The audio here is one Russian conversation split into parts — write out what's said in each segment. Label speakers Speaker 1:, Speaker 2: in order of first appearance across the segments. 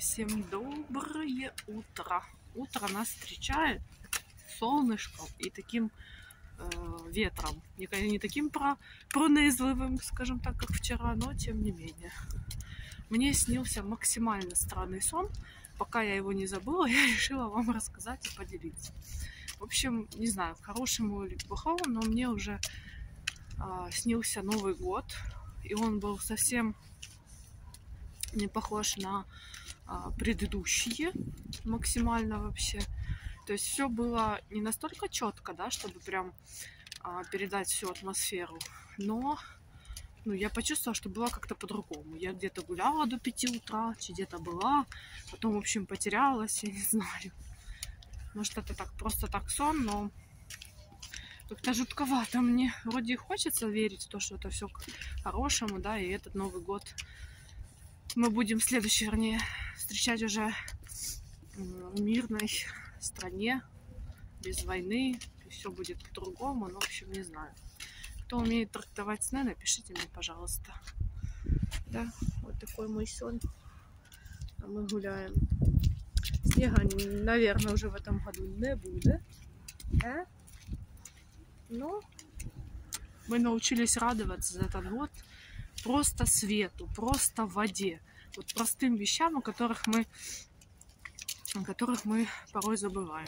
Speaker 1: Всем доброе утро. Утро нас встречает солнышком и таким ветром. Не таким пронизливым, скажем так, как вчера, но тем не менее. Мне снился максимально странный сон. Пока я его не забыла, я решила вам рассказать и поделиться. В общем, не знаю, к хорошему или к плохому, но мне уже снился Новый год. И он был совсем не похож на предыдущие максимально вообще. То есть все было не настолько четко, да, чтобы прям передать всю атмосферу. Но я почувствовала, что было как-то по-другому. Я где-то гуляла до 5 утра, где-то была, потом, в общем, потерялась, я не знаю. Может, это так просто так сон, но как-то жутковато мне. Вроде хочется верить в то, что это все к хорошему, да, и этот Новый год мы будем следующий, вернее, встречать уже в мирной стране, без войны, и все будет по-другому, но, в общем, не знаю. Кто умеет трактовать сны, напишите мне, пожалуйста. Да, вот такой мой сон. А мы гуляем. Снега, наверное, уже в этом году не будет. Да? Но мы научились радоваться за этот год просто свету, просто воде. Вот простым вещам, о которых мы порой забываем.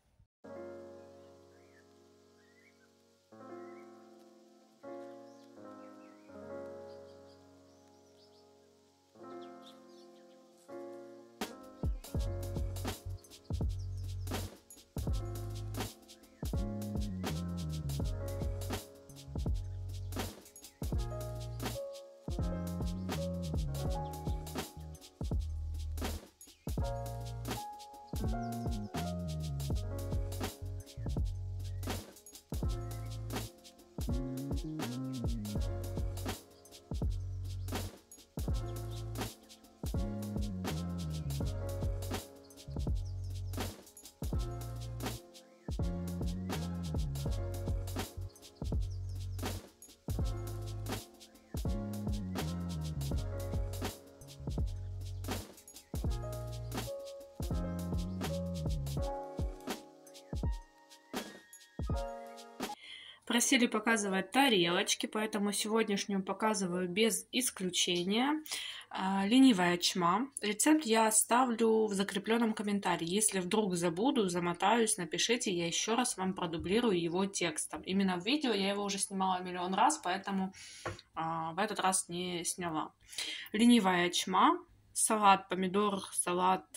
Speaker 1: Просили показывать тарелочки, поэтому сегодняшнюю показываю без исключения. Ленивая чма. Рецепт я оставлю в закрепленном комментарии. Если вдруг забуду, замотаюсь, напишите, я еще раз вам продублирую его текстом. Именно в видео я его уже снимала миллион раз, поэтому в этот раз не сняла. Ленивая чма. Салат помидор, салат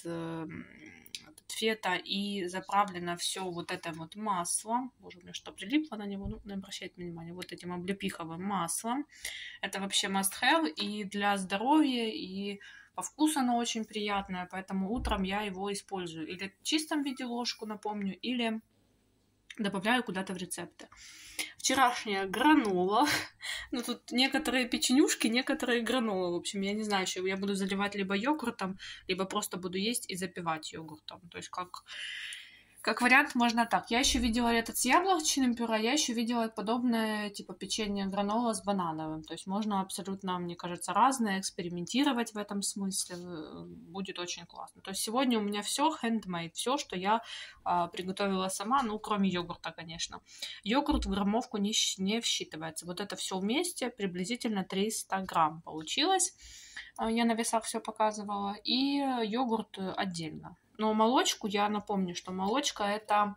Speaker 1: фета, и заправлено все вот это вот маслом. Боже, у меня что, прилипло на него? Ну, не обращайте внимания. Вот этим облепиховым маслом. Это вообще must have и для здоровья, и по вкусу оно очень приятное, поэтому утром я его использую. Или в чистом виде ложку, напомню, или добавляю куда-то в рецепты. Вчерашняя гранола. Ну, тут некоторые печенюшки, некоторые гранолы. В общем, я не знаю, еще я буду заливать либо йогуртом, либо просто буду есть и запивать йогуртом. То есть, как вариант, можно так. Я еще видела этот с яблочным пюре, я еще видела подобное, типа печенье гранола с банановым. То есть, можно абсолютно, мне кажется, разное, экспериментировать в этом смысле. Будет очень классно. То есть, сегодня у меня все handmade, все, что я приготовила сама, ну, кроме йогурта, конечно. Йогурт в граммовку не всчитывается. Вот это все вместе приблизительно 300 грамм получилось. Я на весах все показывала. И йогурт отдельно. Но молочку, я напомню, что молочка это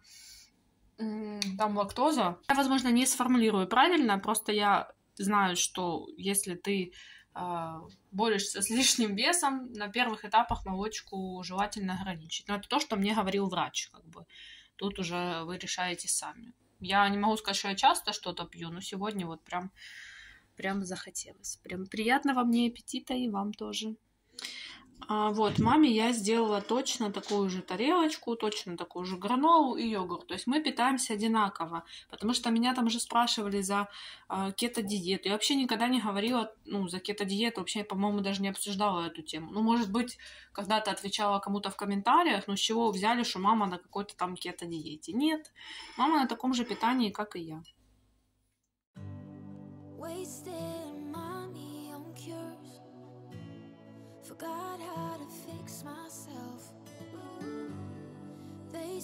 Speaker 1: там лактоза. Я, возможно, не сформулирую правильно, просто я знаю, что если ты борешься с лишним весом, на первых этапах молочку желательно ограничить. Но это то, что мне говорил врач. Как бы. Тут уже вы решаете сами. Я не могу сказать, что я часто что-то пью, но сегодня вот прям захотелось. Прям приятного мне аппетита и вам тоже. Вот, маме я сделала точно такую же тарелочку, точно такую же гранолу и йогурт. То есть мы питаемся одинаково, потому что меня там уже спрашивали за кето-диету. Я вообще никогда не говорила, за кето-диету, вообще, по-моему, даже не обсуждала эту тему. Ну, может быть, когда-то отвечала кому-то в комментариях, но с чего вы взяли, что мама на какой-то там кето-диете? Нет, мама на таком же питании, как и я. Forgot how to fix myself.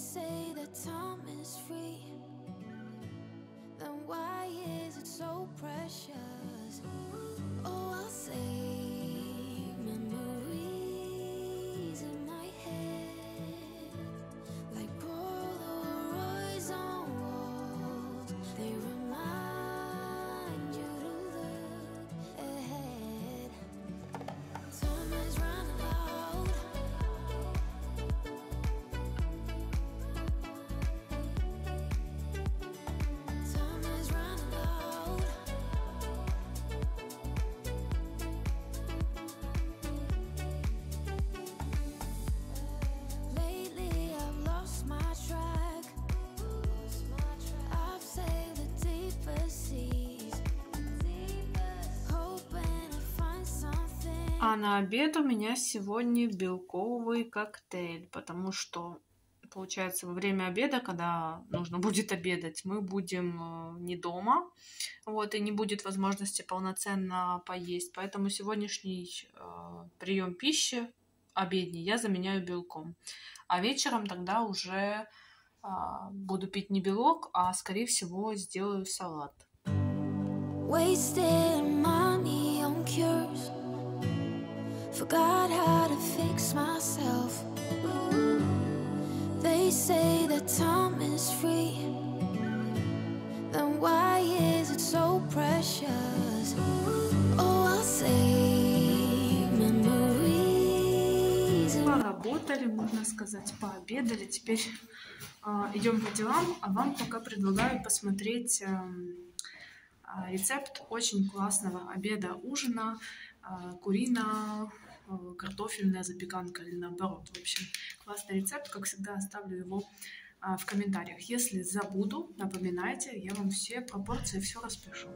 Speaker 2: say that time is free, then why is it so precious? Oh, I'll say memories in my head, like Polaroids on walls. They remind you to look ahead. Time is running out. Time is running out. Lately I've lost my track. I've sailed the deepest seas, hoping to find something.
Speaker 1: А на обед у меня сегодня белковый коктейль, потому что, получается, во время обеда, когда нужно будет обедать, мы будем не дома, вот, и не будет возможности полноценно поесть. Поэтому сегодняшний прием пищи обедний я заменяю белком. А вечером тогда уже буду пить не белок, а, скорее всего, сделаю салат.
Speaker 2: Wasted money on cures, forgot how to fix myself. They say that time is free, then why is it so precious? Oh, I'll say memories in
Speaker 1: Поработали, можно сказать, пообедали. Теперь идем по делам, а вам пока предлагаю посмотреть рецепт очень классного обеда-ужина, курино-картофельная запеканка или наоборот. В общем, классный рецепт, как всегда, оставлю его в комментариях. Если забуду, напоминайте, я вам все пропорции, все распишу.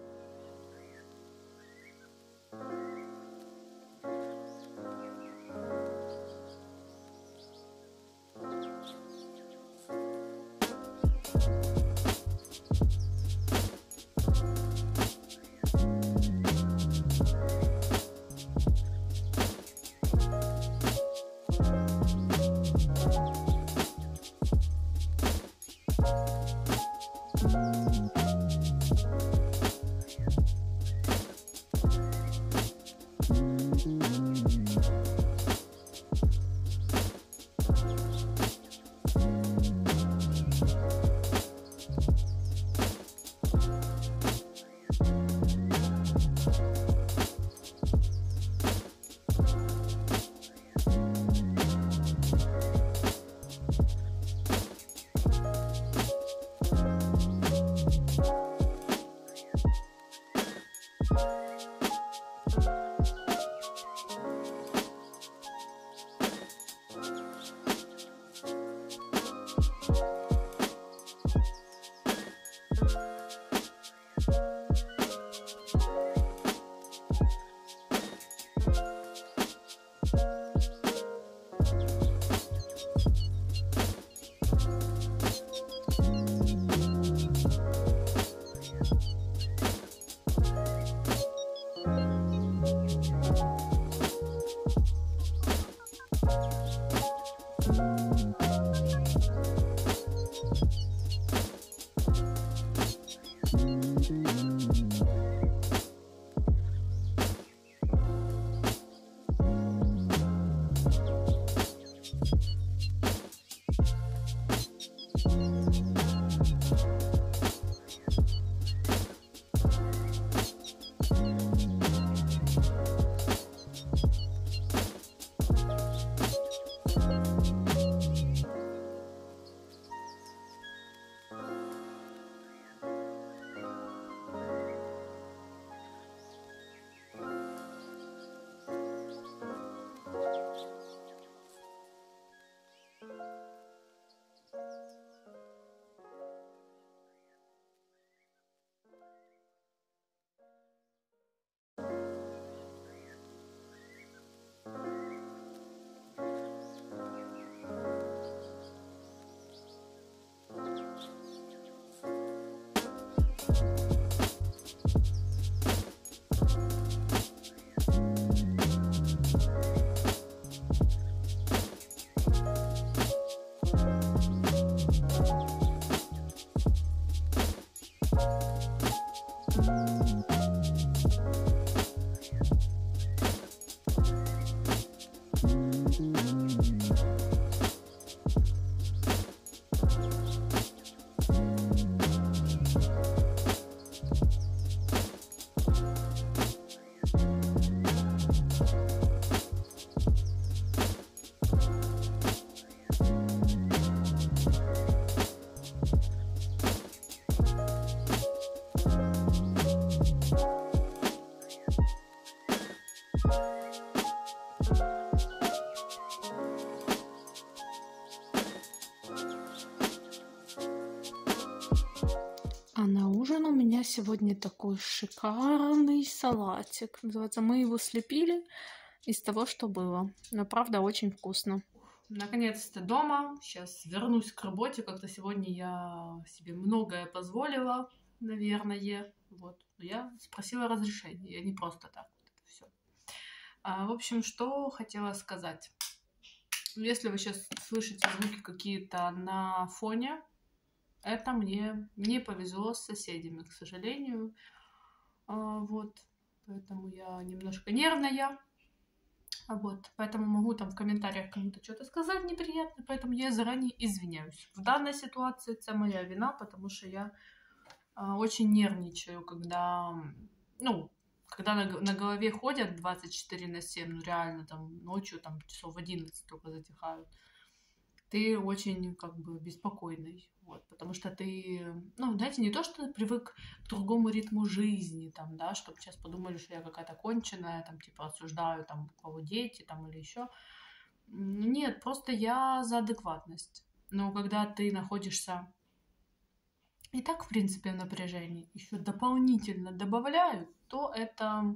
Speaker 1: А на ужин у меня сегодня такой шикарный салатик. Называется, мы его слепили из того, что было. Но правда очень вкусно. Наконец-то дома. Сейчас вернусь к работе. Как-то сегодня я себе многое позволила, наверное. Вот. Но я спросила разрешения. Я не просто так. Вот это все. В общем, что хотела сказать. Если вы сейчас слышите звуки какие-то на фоне, это мне не повезло с соседями, к сожалению. Вот. Поэтому я немножко нервная. Вот. Поэтому могу там в комментариях кому-то что-то сказать неприятно. Поэтому я заранее извиняюсь. В данной ситуации это моя вина, потому что я очень нервничаю, когда, когда на голове ходят 24/7, ну реально там ночью там часов 11 только затихают. Ты очень как бы беспокойный, вот, потому что ты, знаете, не то, что ты привык к другому ритму жизни, там, да, чтобы сейчас подумали, что я какая-то конченая, там, типа, осуждаю, там, у кого дети, там, или еще. Нет, просто я за адекватность. Но когда ты находишься и так, в принципе, в напряжении, еще дополнительно добавляют, то это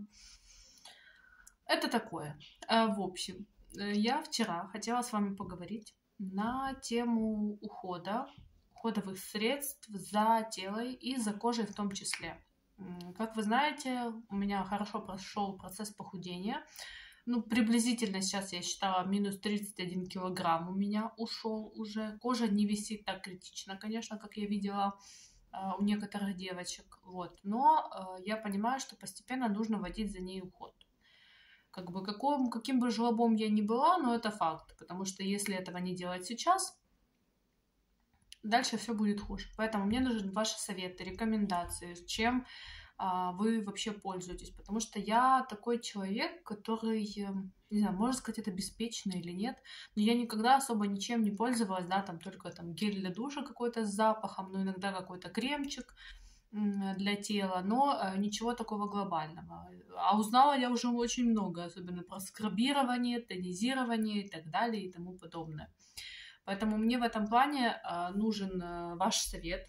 Speaker 1: такое. В общем, я вчера хотела с вами поговорить на тему уходовых средств за телом и за кожей в том числе. Как вы знаете, у меня хорошо прошел процесс похудения. Приблизительно сейчас я считала минус 31 килограмм у меня ушел уже. Кожа не висит так критично, конечно, как я видела у некоторых девочек. Вот. Но я понимаю, что постепенно нужно вводить за ней уход. Как бы каким бы жлобом я ни была, но это факт. Потому что если этого не делать сейчас, дальше все будет хуже. Поэтому мне нужны ваши советы, рекомендации, чем вы вообще пользуетесь. Потому что я такой человек, который, не знаю, можно сказать, это беспечно или нет, но я никогда особо ничем не пользовалась, да, там только там гель для душа какой-то с запахом, но иногда какой-то кремчик для тела, но ничего такого глобального. А узнала я уже очень много, особенно про скрабирование, тонизирование и так далее и тому подобное. Поэтому мне в этом плане нужен ваш совет,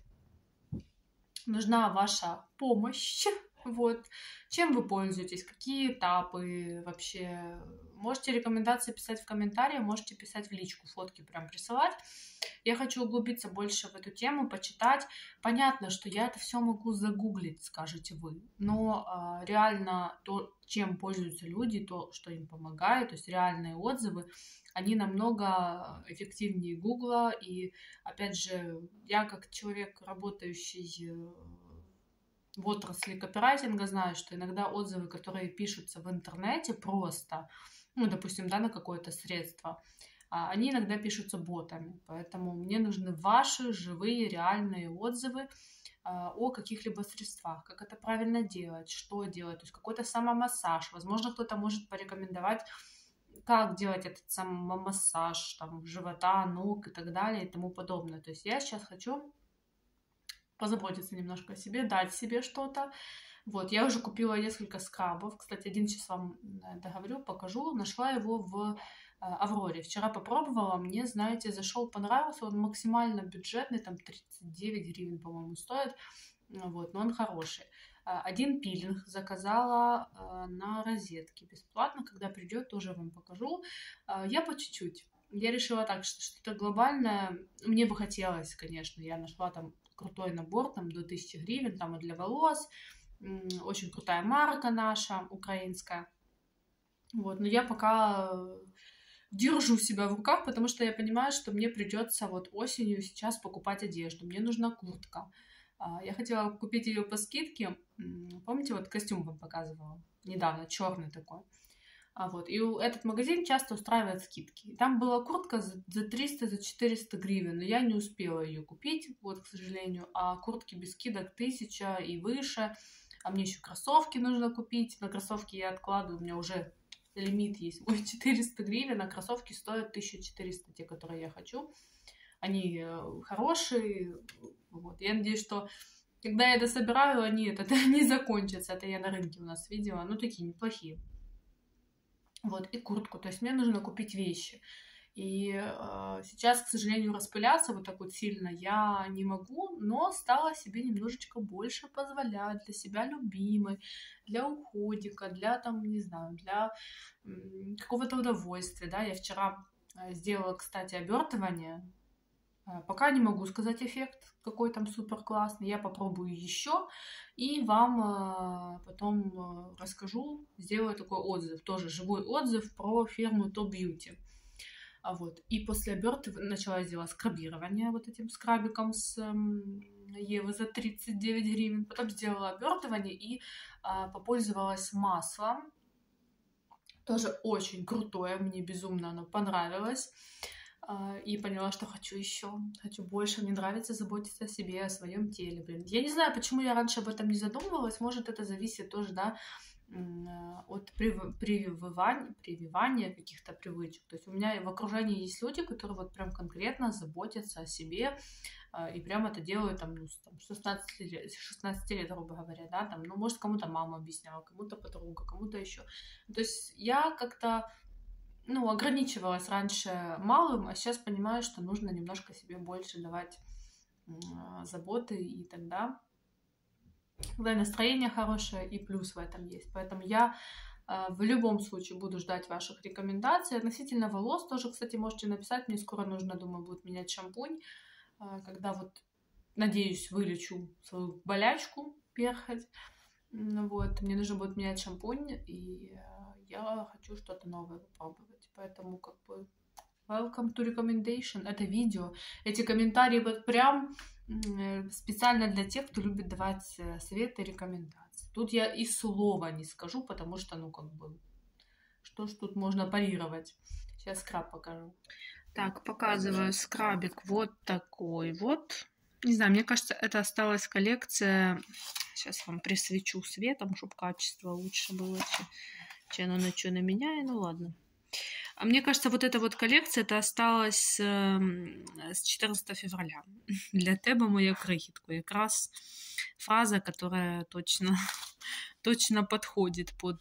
Speaker 1: нужна ваша помощь. Вот. Чем вы пользуетесь, какие этапы вообще. Можете рекомендации писать в комментарии, можете писать в личку, фотки прям присылать. Я хочу углубиться больше в эту тему, почитать. Понятно, что я это все могу загуглить, скажете вы, но реально то, чем пользуются люди, то, что им помогает, то есть реальные отзывы, они намного эффективнее Гугла. И, опять же, я как человек, работающий в отрасли копирайтинга, знаю, что иногда отзывы, которые пишутся в интернете просто, допустим, да, на какое-то средство, они иногда пишутся ботами. Поэтому мне нужны ваши живые, реальные отзывы о каких-либо средствах, как это правильно делать, что делать, то есть какой-то самомассаж. Возможно, кто-то может порекомендовать, как делать этот самомассаж там, живота, ног и так далее и тому подобное. То есть я сейчас хочу позаботиться немножко о себе, дать себе что-то. Вот, я уже купила несколько скрабов. Кстати, один сейчас вам договорю, покажу. Нашла его в Авроре. Вчера попробовала, мне, знаете, зашел, понравился. Он максимально бюджетный, там 39 гривен, по-моему, стоит. Вот, но он хороший. Один пилинг заказала на розетке бесплатно. Когда придет, тоже вам покажу. Я по чуть-чуть. Я решила так, что что-то глобальное. Мне бы хотелось, конечно. Я нашла там крутой набор, там до 1000 гривен, там и для волос. Очень крутая марка наша, украинская. Вот, но я пока держу себя в руках, потому что я понимаю, что мне придется вот осенью сейчас покупать одежду. Мне нужна куртка. Я хотела купить ее по скидке. Помните, вот костюм вам показывала недавно, черный такой. Вот. И этот магазин часто устраивает скидки. Там была куртка за 300, за 400 гривен, но я не успела ее купить, вот, к сожалению. А куртки без скидок 1000 и выше. А мне еще кроссовки нужно купить. На кроссовки я откладываю, у меня уже лимит есть. Ой, 400 гривен, а кроссовки стоят 1400, те, которые я хочу. Они хорошие. Вот. Я надеюсь, что когда я это собираю, они не закончатся. Это я на рынке у нас видела. Такие неплохие. Вот, и куртку. То есть мне нужно купить вещи. И сейчас, к сожалению, распыляться вот так вот сильно я не могу, но стала себе немножечко больше позволять для себя любимой, для уходика, для там, не знаю, для какого-то удовольствия, да. Я вчера сделала, кстати, обертывание. Пока не могу сказать эффект, какой там супер классный. Я попробую еще и вам потом расскажу, сделаю такой отзыв, тоже живой отзыв про фирму Top Beauty. Вот. И после обертывания начала делать скрабирование вот этим скрабиком с Евы за 39 гривен. Потом сделала обертывание и попользовалась маслом. Тоже очень крутое, мне безумно оно понравилось. И поняла, что хочу еще, хочу больше. Мне нравится заботиться о себе, о своем теле. Блин. Я не знаю, почему я раньше об этом не задумывалась. Может, это зависит тоже, да, от прививания каких-то привычек. То есть у меня в окружении есть люди, которые вот прям конкретно заботятся о себе и прям это делают там, ну, 16 лет, грубо говоря, да, там, ну, может, кому-то мама объясняла, кому-то подруга, кому-то еще. То есть я как-то, ну, ограничивалась раньше малым, а сейчас понимаю, что нужно немножко себе больше давать заботы, и тогда настроение хорошее и плюс в этом есть. Поэтому я в любом случае буду ждать ваших рекомендаций. Относительно волос тоже, кстати, можете написать. Мне скоро нужно, думаю, будет менять шампунь, когда вот, надеюсь, вылечу свою болячку перхоть. Вот, мне нужно будет менять шампунь, и я хочу что-то новое попробовать. Поэтому как бы welcome to recommendation. Это видео. Эти комментарии вот прям специально для тех, кто любит давать советы и рекомендации. Тут я и слова не скажу, потому что, ну, как бы, что ж тут можно парировать. Сейчас скраб покажу. Так, показываю скрабик вот такой вот. Не знаю, мне кажется, это осталась коллекция. Сейчас вам присвечу светом, чтобы качество лучше было, чем оно ничего не меняет. Ну ладно. А мне кажется, вот эта вот коллекция, это осталась с 14 февраля. Для тебе, моя крихітко. Якраз фраза, которая точно подходит под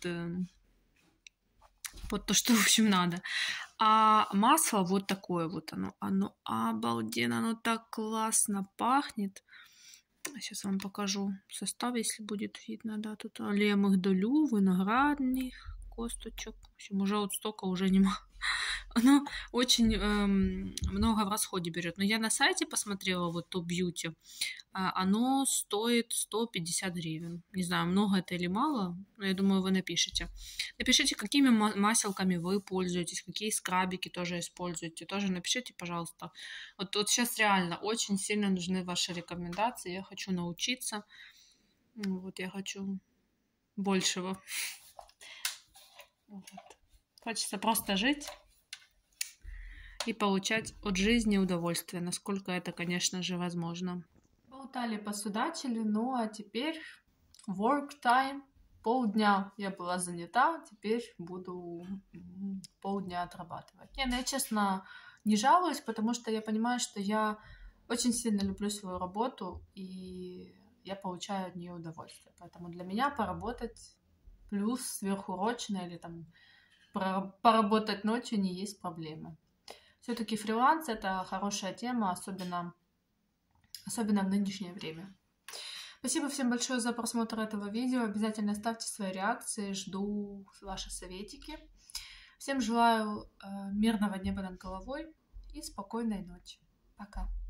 Speaker 1: то, что, в общем, надо. А масло вот такое вот оно обалденно, оно так классно пахнет. Сейчас вам покажу состав, если будет видно, да, тут алея мигдалю, виноградных косточек. В общем, уже вот столько уже нема. Оно очень много в расходе берет. Но я на сайте посмотрела, вот Top Beauty, оно стоит 150 гривен. Не знаю, много это или мало, но я думаю, вы напишите. Напишите, какими маселками вы пользуетесь, какие скрабики тоже используете. Тоже напишите, пожалуйста. Вот сейчас реально очень сильно нужны ваши рекомендации. Я хочу научиться. Вот я хочу большего. Вот. Хочется просто жить и получать от жизни удовольствие, насколько это, конечно же, возможно. Болтали, посудачили, ну а теперь work time. Полдня я была занята, теперь буду полдня отрабатывать. Я, честно, не жалуюсь, потому что я понимаю, что я очень сильно люблю свою работу, и я получаю от нее удовольствие. Поэтому для меня поработать плюс сверхурочно или там поработать ночью не есть проблема. Все-таки фриланс — это хорошая тема, особенно в нынешнее время. Спасибо всем большое за просмотр этого видео. Обязательно ставьте свои реакции, жду ваши советики. Всем желаю мирного неба над головой и спокойной ночи. Пока.